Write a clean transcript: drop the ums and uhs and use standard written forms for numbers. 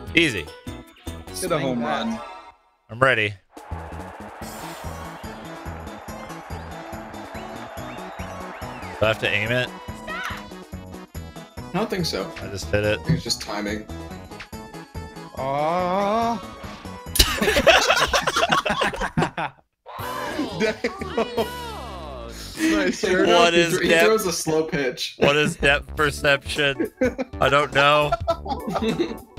Easy. Hit a home run. I'm ready. Do I have to aim it? I don't think so. I just hit it. I think it's just timing. Oh. Nice. What is he throws a slow pitch. What is depth perception? I don't know.